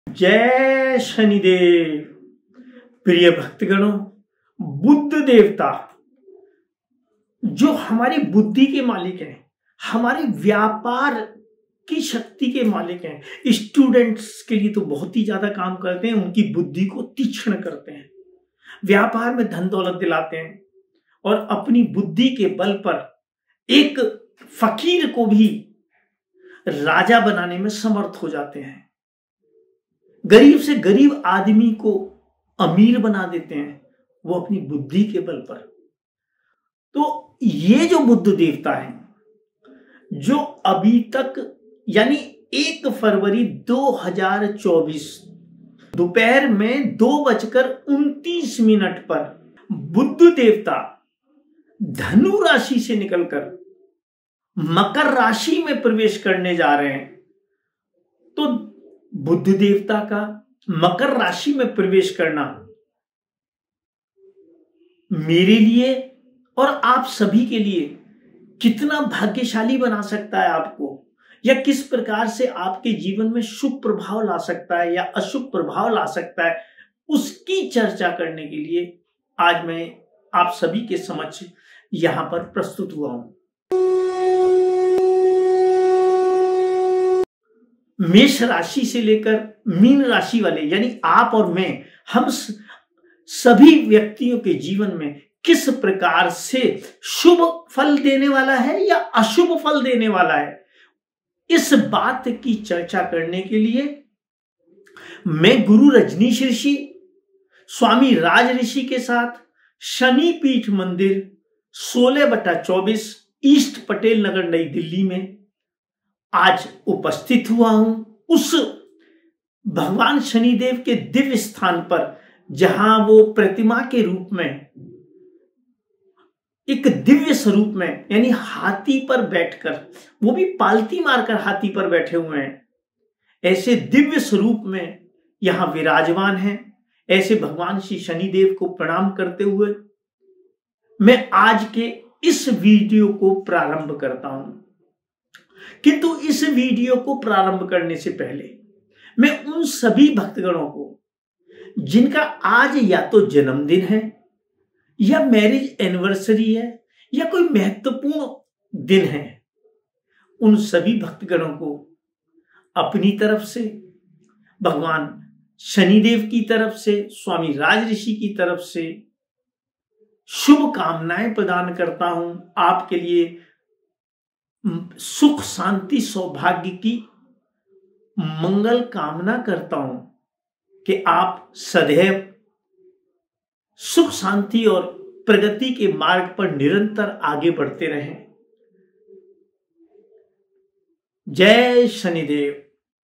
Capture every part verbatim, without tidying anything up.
जय शनिदेव। प्रिय भक्तगणों, बुद्ध देवता जो हमारी बुद्धि के मालिक हैं, हमारे व्यापार की शक्ति के मालिक हैं, स्टूडेंट्स के लिए तो बहुत ही ज्यादा काम करते हैं, उनकी बुद्धि को तीक्ष्ण करते हैं, व्यापार में धन दौलत दिलाते हैं और अपनी बुद्धि के बल पर एक फकीर को भी राजा बनाने में समर्थ हो जाते हैं, गरीब से गरीब आदमी को अमीर बना देते हैं, वो अपनी बुद्धि के बल पर। तो ये जो बुद्ध देवता है, जो अभी तक यानी एक फरवरी दो हजार चौबीस दोपहर में दो बजकर उनतीस मिनट पर बुद्ध देवता धनु राशि से निकलकर मकर राशि में प्रवेश करने जा रहे हैं। तो बुद्ध देवता का मकर राशि में प्रवेश करना मेरे लिए और आप सभी के लिए कितना भाग्यशाली बना सकता है आपको, या किस प्रकार से आपके जीवन में शुभ प्रभाव ला सकता है या अशुभ प्रभाव ला सकता है, उसकी चर्चा करने के लिए आज मैं आप सभी के समक्ष यहां पर प्रस्तुत हुआ हूं। मेष राशि से लेकर मीन राशि वाले यानी आप और मैं, हम सभी व्यक्तियों के जीवन में किस प्रकार से शुभ फल देने वाला है या अशुभ फल देने वाला है, इस बात की चर्चा करने के लिए मैं गुरु रजनीश ऋषि, स्वामी राज ऋषि के साथ शनि पीठ मंदिर सोलह बटा चौबीस ईस्ट पटेल नगर नई दिल्ली में आज उपस्थित हुआ हूं, उस भगवान शनिदेव के दिव्य स्थान पर जहां वो प्रतिमा के रूप में एक दिव्य स्वरूप में यानी हाथी पर बैठकर, वो भी पालती मारकर हाथी पर बैठे हुए हैं, ऐसे दिव्य स्वरूप में यहां विराजमान हैं। ऐसे भगवान श्री शनिदेव को प्रणाम करते हुए मैं आज के इस वीडियो को प्रारंभ करता हूं। किंतु इस वीडियो को प्रारंभ करने से पहले मैं उन सभी भक्तगणों को जिनका आज या तो जन्मदिन है या मैरिज एनिवर्सरी है या कोई महत्वपूर्ण दिन है, उन सभी भक्तगणों को अपनी तरफ से, भगवान शनिदेव की तरफ से, स्वामी राज ऋषि की तरफ से शुभ कामनाएं प्रदान करता हूं। आपके लिए सुख शांति सौभाग्य की मंगल कामना करता हूं कि आप सदैव सुख शांति और प्रगति के मार्ग पर निरंतर आगे बढ़ते रहें। जय शनिदेव।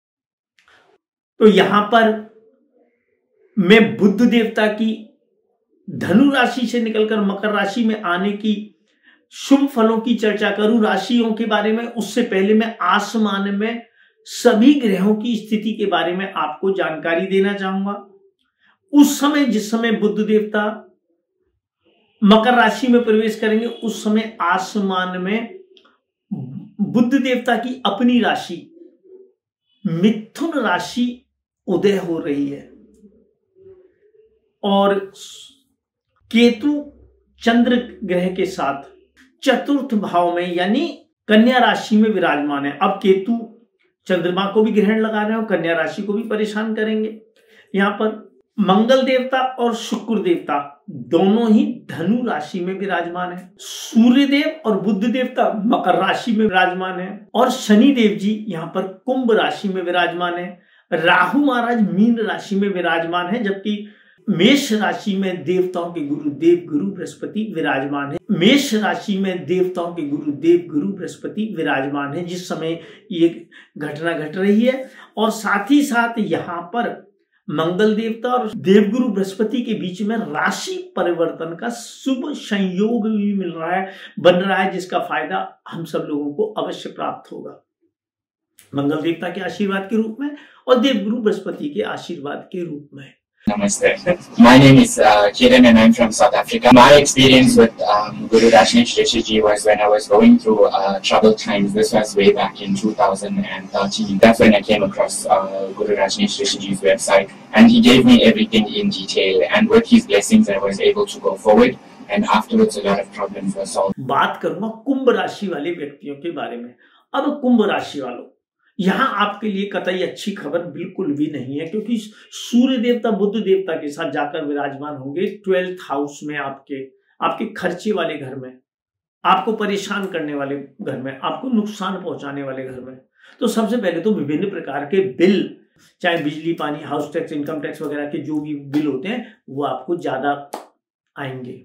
तो यहां पर मैं बुद्ध देवता की धनु राशि से निकलकर मकर राशि में आने की शुभ फलों की चर्चा करूं, राशियों के बारे में। उससे पहले मैं आसमान में सभी ग्रहों की स्थिति के बारे में आपको जानकारी देना चाहूंगा। उस समय जिस समय बुद्ध देवता मकर राशि में प्रवेश करेंगे, उस समय आसमान में बुद्ध देवता की अपनी राशि मिथुन राशि उदय हो रही है और केतु चंद्र ग्रह के साथ चतुर्थ भाव में यानी कन्या राशि में विराजमान है। अब केतु चंद्रमा को भी ग्रहण लगा रहे हैं और कन्या राशि को भी परेशान करेंगे। यहां पर मंगल देवता और शुक्र देवता दोनों ही धनु राशि में विराजमान है। सूर्य देव और बुद्ध देवता मकर राशि में विराजमान है और शनि देव जी यहां पर कुंभ राशि में विराजमान है। राहु महाराज मीन राशि में विराजमान है, जबकि मेष राशि में देवताओं के गुरु देव गुरु बृहस्पति विराजमान है। मेष राशि में देवताओं के गुरु देव गुरु बृहस्पति विराजमान है जिस समय ये घटना घट रही है। और साथ ही साथ यहाँ पर मंगल देवता और देवगुरु बृहस्पति के बीच में राशि परिवर्तन का शुभ संयोग भी मिल रहा है, बन रहा है, जिसका फायदा हम सब लोगों को अवश्य प्राप्त होगा। मंगल देवता के आशीर्वाद के रूप में और देवगुरु बृहस्पति के आशीर्वाद के रूप में। Namaste. My name is uh, Kiran and I'm from South Africa. My experience with um, Guru Rajneesh Rishiji was when I was going through uh, troubled times. This was way back in two thousand thirteen. That's when I came across uh, Guru Rajneesh Rishiji's website, and he gave me everything in detail. And with his blessings, I was able to go forward. And afterwards, a lot of problems were solved. बात करूंगा कुंभ राशि वाले व्यक्तियों के बारे में। अब कुंभ राशि वालों, यहाँ आपके लिए कतई अच्छी खबर बिल्कुल भी नहीं है, क्योंकि सूर्य देवता बुध देवता के साथ जाकर विराजमान होंगे ट्वेल्थ हाउस में, आपके आपके खर्चे वाले घर में, आपको परेशान करने वाले घर में, आपको नुकसान पहुंचाने वाले घर में। तो सबसे पहले तो विभिन्न प्रकार के बिल, चाहे बिजली, पानी, हाउस टैक्स, इनकम टैक्स वगैरह के जो भी बिल होते हैं, वो आपको ज्यादा आएंगे।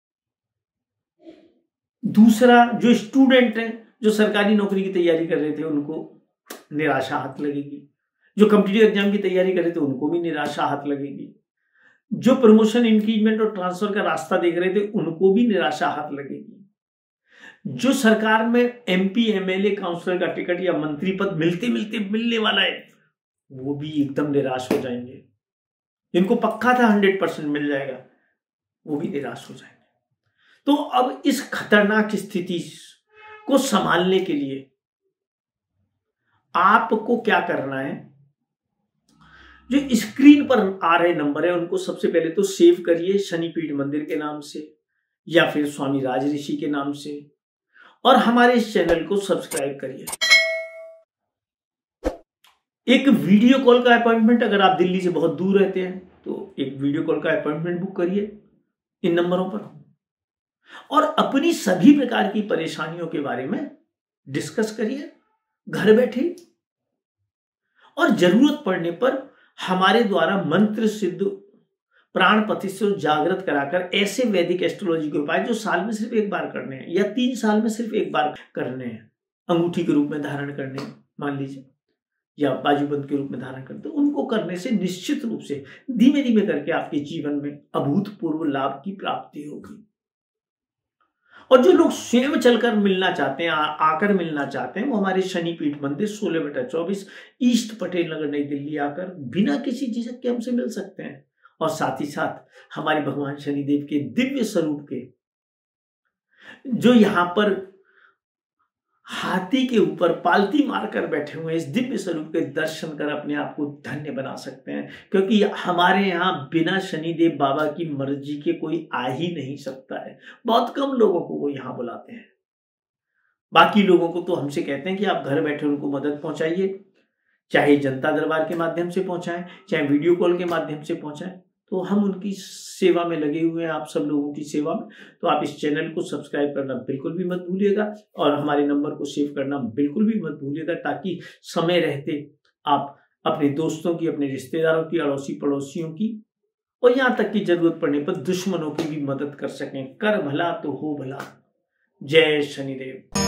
दूसरा, जो स्टूडेंट हैं, जो सरकारी नौकरी की तैयारी कर रहे थे, उनको निराशा हाथ लगेगी। जो कॉम्पिटिटिव एग्जाम की तैयारी कर रहे थे, उनको भी निराशा हाथ लगेगी। जो प्रमोशन, इंक्रीजमेंट और ट्रांसफर का रास्ता देख रहे थे, उनको भी निराशा हाथ लगेगी। जो सरकार में एमपी, एमएलए, काउंसलर का टिकट या मंत्री पद मिलते मिलते मिलने वाला है, वो भी एकदम निराश हो जाएंगे। जिनको पक्का था हंड्रेड परसेंट मिल जाएगा, वो भी निराश हो जाएंगे। तो अब इस खतरनाक स्थिति को संभालने के लिए आपको क्या करना है? जो स्क्रीन पर आ रहे नंबर है, उनको सबसे पहले तो सेव करिए, शनिपीठ मंदिर के नाम से या फिर स्वामी राज ऋषि के नाम से, और हमारे इस चैनल को सब्सक्राइब करिए। एक वीडियो कॉल का अपॉइंटमेंट, अगर आप दिल्ली से बहुत दूर रहते हैं तो एक वीडियो कॉल का अपॉइंटमेंट बुक करिए इन नंबरों पर, और अपनी सभी प्रकार की परेशानियों के बारे में डिस्कस करिए घर बैठे। और जरूरत पड़ने पर हमारे द्वारा मंत्र सिद्ध प्राण प्रतिष्ठा जागृत कराकर ऐसे वैदिक एस्ट्रोलॉजी के उपाय जो साल में सिर्फ एक बार करने हैं या तीन साल में सिर्फ एक बार करने हैं, अंगूठी के रूप में धारण करने मान लीजिए, या बाजूबंद के रूप में धारण करते, उनको करने से निश्चित रूप से धीमे धीमे करके आपके जीवन में अभूतपूर्व लाभ की प्राप्ति होगी। और जो लोग स्वयं चलकर मिलना चाहते हैं, आ, आकर मिलना चाहते हैं, वो हमारे शनिपीठ मंदिर सोलह बटा चौबीस ईस्ट पटेल नगर नई दिल्ली आकर बिना किसी झिझक के हमसे मिल सकते हैं। और साथ ही साथ हमारे भगवान शनिदेव के दिव्य स्वरूप के, जो यहाँ पर हाथी के ऊपर पालती मारकर बैठे हुए इस दिव्य स्वरूप के दर्शन कर अपने आप को धन्य बना सकते हैं, क्योंकि हमारे यहाँ बिना शनिदेव बाबा की मर्जी के कोई आ ही नहीं सकता है। बहुत कम लोगों को वो यहाँ बुलाते हैं। बाकी लोगों को तो हमसे कहते हैं कि आप घर बैठे उनको मदद पहुंचाइए, चाहे जनता दरबार के माध्यम से पहुंचाएं, चाहे वीडियो कॉल के माध्यम से पहुंचाएं, तो हम उनकी सेवा में लगे हुए हैं, आप सब लोगों की सेवा में। तो आप इस चैनल को सब्सक्राइब करना बिल्कुल भी मत भूलिएगा, और हमारे नंबर को सेव करना बिल्कुल भी मत भूलिएगा, ताकि समय रहते आप अपने दोस्तों की, अपने रिश्तेदारों की, अड़ोसी पड़ोसियों की, और यहाँ तक की जरूरत पड़ने पर दुश्मनों की भी मदद कर सकें। कर भला तो हो भला। जय शनिदेव।